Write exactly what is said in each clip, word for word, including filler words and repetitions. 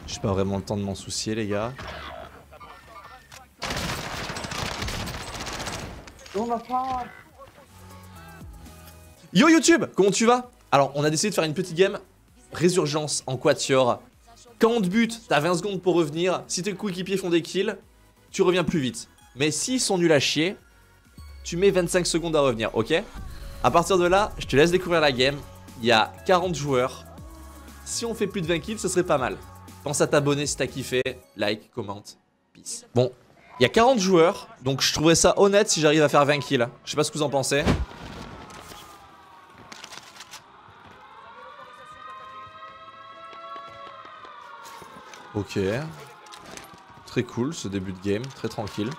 J'ai pas vraiment le temps de m'en soucier, les gars. Yo YouTube, comment tu vas? Alors, on a décidé de faire une petite game. Résurgence en quatuor. Quand on te bute, t'as vingt secondes pour revenir. Si tes coéquipiers font des kills, tu reviens plus vite. Mais s'ils sont nuls à chier, tu mets vingt-cinq secondes à revenir, ok? À partir de là, je te laisse découvrir la game. Il y a quarante joueurs. Si on fait plus de vingt kills, ce serait pas mal. Pense à t'abonner si t'as kiffé. Like, commente. Peace. Bon, il y a quarante joueurs. Donc je trouverais ça honnête si j'arrive à faire vingt kills. Je sais pas ce que vous en pensez. Ok. Très cool ce début de game. Très tranquille.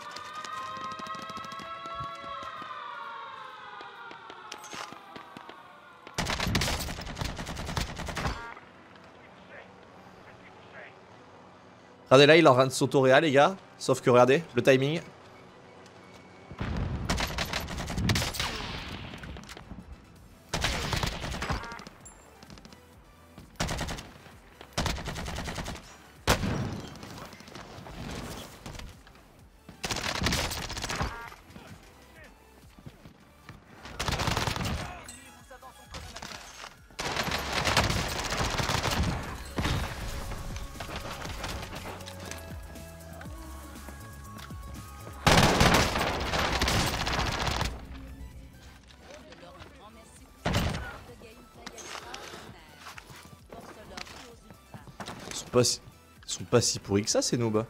Regardez là, il est en train de s'auto-réa les gars. Sauf que regardez, le timing. Ils sont pas si, ils sont pas si pourris que ça ces noobs.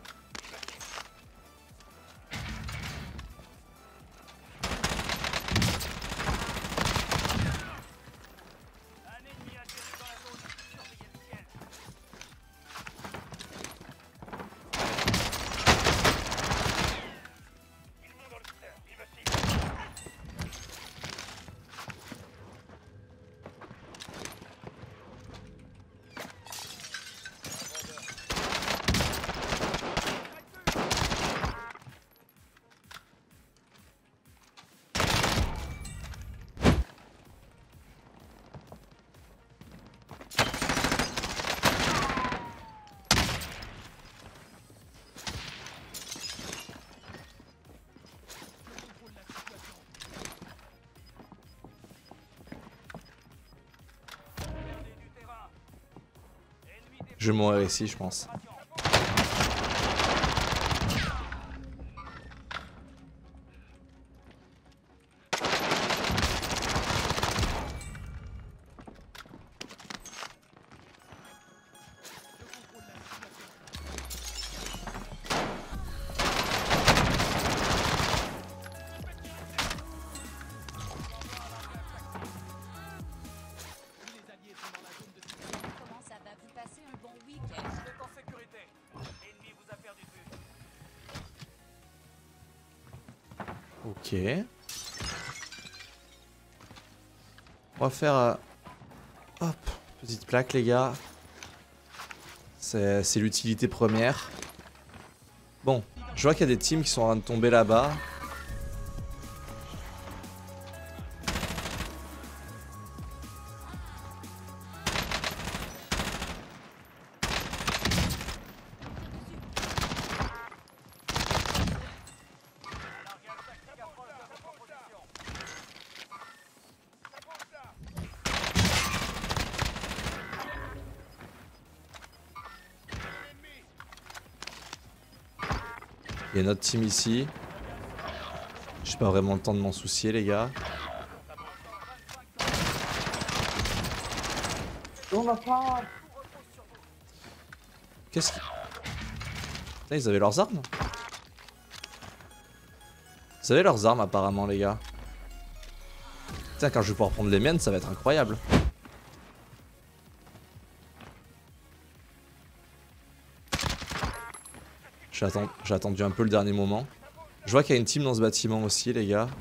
Je vais mourir ici, je pense. Ok. On va faire... Euh... Hop, petite plaque les gars. C'est l'utilité première. Bon, je vois qu'il y a des teams qui sont en train de tomber là-bas. Il y a notre team ici. J'ai pas vraiment le temps de m'en soucier les gars. Qu'est-ce qu'ils... Putain, ils avaient leurs armes. Ils avaient leurs armes apparemment les gars. Putain, quand je vais pouvoir prendre les miennes ça va être incroyable. J'ai attendu un peu le dernier moment. Je vois qu'il y a une team dans ce bâtiment aussi, les gars.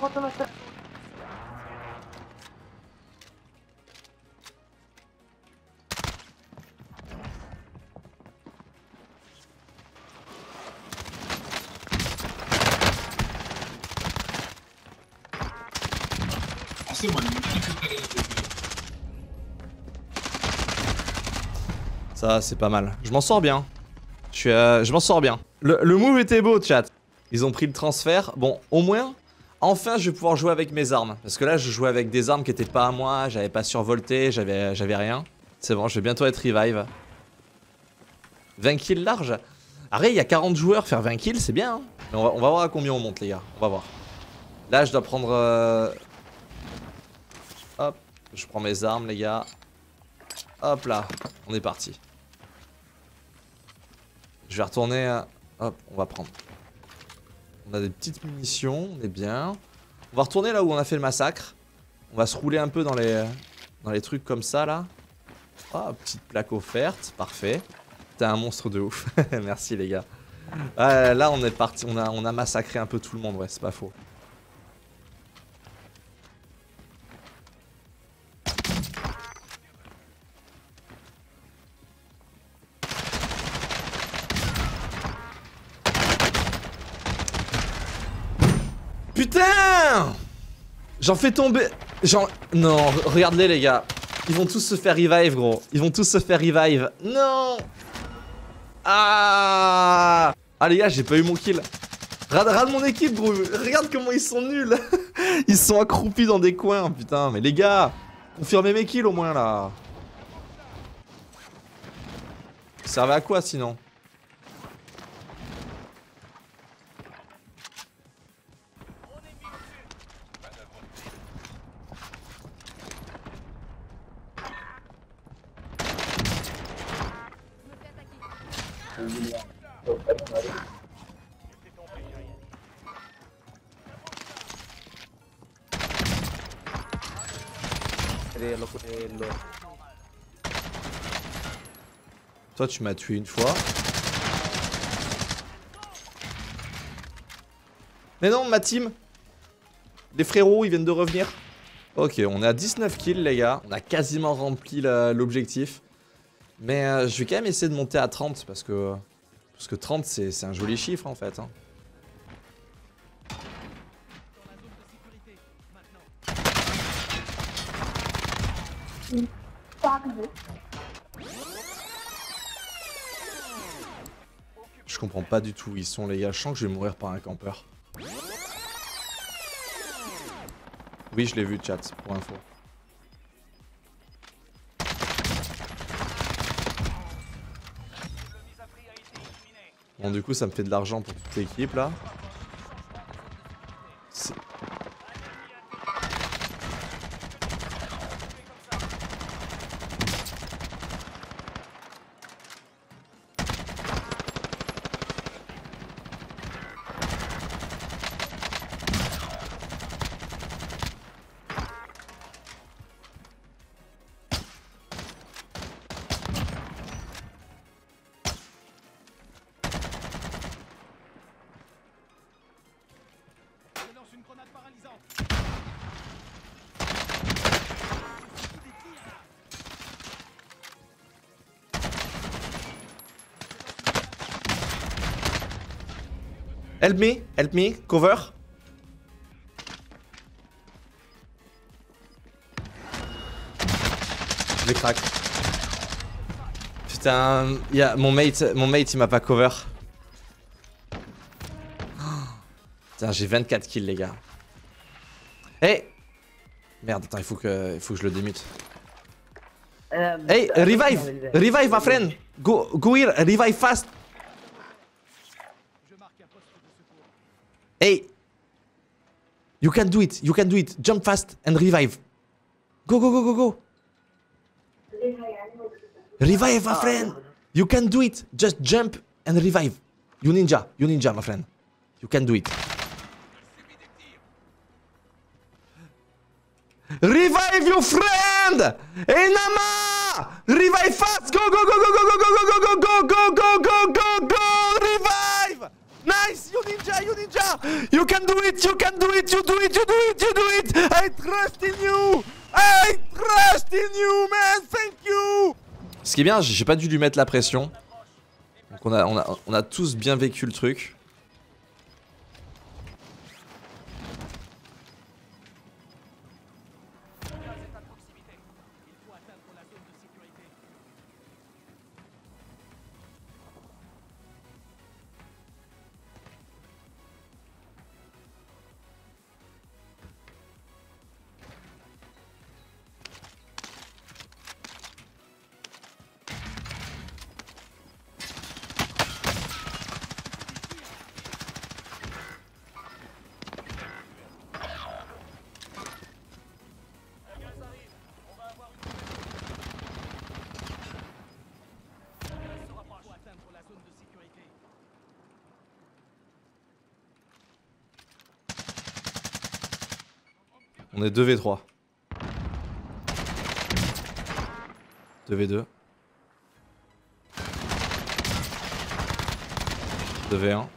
Ça, c'est pas mal. Je m'en sors bien. Je suis, euh, je m'en sors bien. Le, le move était beau, chat. Ils ont pris le transfert. Bon, au moins, enfin, je vais pouvoir jouer avec mes armes. Parce que là, je jouais avec des armes qui étaient pas à moi. J'avais pas survolté, j'avais j'avais rien. C'est bon, je vais bientôt être revive. vingt kills large. Après, il y a quarante joueurs, faire vingt kills, c'est bien. Hein. Mais on va, on va voir à combien on monte, les gars. On va voir. Là, je dois prendre... Euh... Hop, je prends mes armes, les gars. Hop là, on est parti. Je vais retourner... À... Hop, on va prendre. On a des petites munitions, on est bien. On va retourner là où on a fait le massacre. On va se rouler un peu dans les, dans les trucs comme ça, là. Ah, oh, petite plaque offerte, parfait. T'es un monstre de ouf. Merci, les gars. Ah, là, on est parti, on a, on a massacré un peu tout le monde, ouais, c'est pas faux. Putain! J'en fais tomber... J'en... Non, regarde-les les gars. Ils vont tous se faire revive, gros. Ils vont tous se faire revive. Non! Ah! Ah les gars, j'ai pas eu mon kill. Rade, rade mon équipe, gros. Regarde comment ils sont nuls. Ils sont accroupis dans des coins, putain. Mais les gars, confirmez mes kills au moins, là. Ça servait à quoi, sinon? Toi tu m'as tué une fois. Mais non, ma team. Les frérots ils viennent de revenir. Ok, on est à dix-neuf kills les gars. On a quasiment rempli l'objectif. Mais euh, je vais quand même essayer de monter à trente parce que... Parce que trente c'est un joli chiffre en fait hein. Je comprends pas du tout où ils sont les gars, je sens que je vais mourir par un campeur. Oui je l'ai vu chat, pour info. Bon du coup ça me fait de l'argent pour toute l'équipe là. Help me, help me, cover. Je les craque. Putain, y a mon mate, mon mate il m'a pas cover. Putain, j'ai vingt-quatre kills les gars. Hey! Merde, attends, il faut que, il faut que je le démute. Um, hey, revive! Revive, my friend! Go, go here, revive fast! Hey! You can do it, you can do it. Jump fast and revive. Go, go, go, go, go. Revive, my friend. You can do it. Just jump and revive. You ninja, you ninja, my friend. You can do it. Revive your friend! Hey, Nama! Revive fast! Go, go, go, go, go, go, go, go, go, go, go, go, go, go, go, go! Revive! Nice! You ninja, you ninja! You can do it, you can do it, you do it, you do it, you do it. I trust in you. I trust in you, man, thank you. Ce qui est bien, j'ai pas dû lui mettre la pression. Donc on a, on a, on a tous bien vécu le truc. On est deux v trois. deux v deux. deux v un.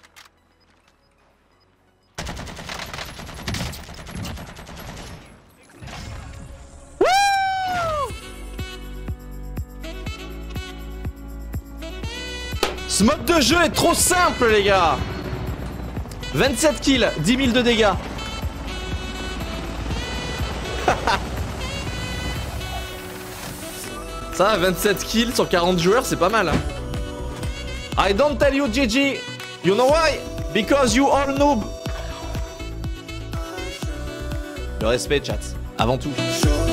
Ce mode de jeu est trop simple, les gars. vingt-sept kills, dix mille de dégâts. Ça, vingt-sept kills sur quarante joueurs, c'est pas mal. Hein. I don't tell you G G. You know why? Because you all noob. Le respect, chat. Avant tout.